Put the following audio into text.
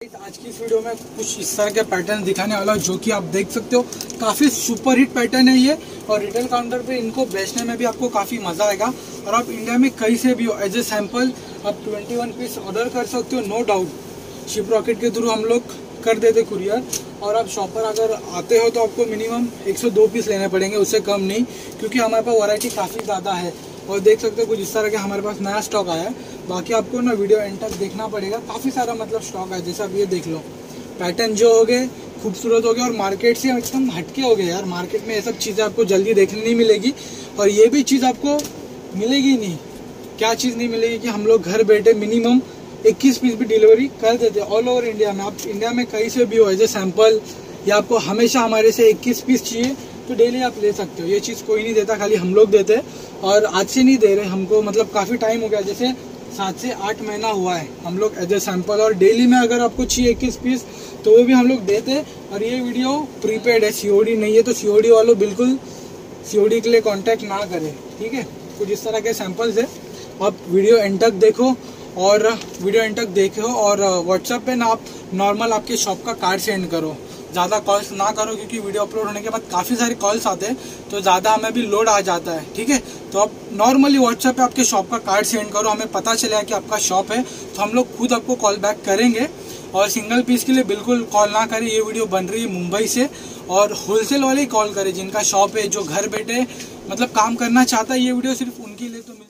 आज की इस वीडियो में कुछ इस तरह के पैटर्न दिखाने वाला हूँ जो कि आप देख सकते हो। काफ़ी सुपर हिट पैटर्न है ये और रिटेल काउंटर पे इनको बेचने में भी आपको काफ़ी मज़ा आएगा। और आप इंडिया में कहीं से भी हो एज ए सैंपल आप 21 पीस ऑर्डर कर सकते हो, नो डाउट। शिप रॉकेट के थ्रू हम लोग कर देते कुरियर। और आप शॉप पर अगर आते हो तो आपको मिनिमम 102 पीस लेने पड़ेंगे, उससे कम नहीं, क्योंकि हमारे पास वैरायटी काफ़ी ज़्यादा है। और देख सकते हो कुछ इस तरह के हमारे पास नया स्टॉक आया है। बाकी आपको ना वीडियो एंड तक देखना पड़ेगा, काफ़ी सारा मतलब स्टॉक है। जैसे आप ये देख लो, पैटर्न जो हो गए खूबसूरत हो गए और मार्केट से एकदम हटके हो गए यार। मार्केट में ये सब चीज़ें आपको जल्दी देखने नहीं मिलेगी और ये भी चीज़ आपको मिलेगी नहीं। क्या चीज़ नहीं मिलेगी कि हम लोग घर बैठे मिनिमम 21 पीस भी डिलीवरी कर देते ऑल ओवर इंडिया में। आप इंडिया में कहीं से भी हो एज ए सैंपल या आपको हमेशा हमारे से 21 पीस चाहिए तो डेली आप ले सकते हो। ये चीज़ कोई नहीं देता, खाली हम लोग देते हैं। और आज से नहीं दे रहे हमको, मतलब काफ़ी टाइम हो गया, जैसे 7 से 8 महीना हुआ है हम लोग एज ए सैंपल। और डेली में अगर आपको चाहिए 21 पीस तो वो भी हम लोग देते हैं। और ये वीडियो प्रीपेड है, सीओडी नहीं है, तो सीओडी वालों बिल्कुल सीओडी के लिए कांटेक्ट ना करें, ठीक है। कुछ इस तरह के सैंपल्स है, आप वीडियो एंड तक देखो और व्हाट्सएप पे ना आप नॉर्मल आपके शॉप का कार्ड सेंड करो, ज़्यादा कॉल्स ना करो, क्योंकि वीडियो अपलोड होने के बाद काफ़ी सारे कॉल्स आते हैं तो ज़्यादा हमें भी लोड आ जाता है, ठीक है। तो आप नॉर्मली व्हाट्सएप पे आपके शॉप का कार्ड सेंड करो, हमें पता चलेगा कि आपका शॉप है तो हम लोग खुद आपको कॉल बैक करेंगे। और सिंगल पीस के लिए बिल्कुल कॉल ना करें, ये वीडियो बन रही है मुंबई से। और होलसेल वाले ही कॉल करें जिनका शॉप है, जो घर बैठे मतलब काम करना चाहता है। ये वीडियो सिर्फ उनके लिए तो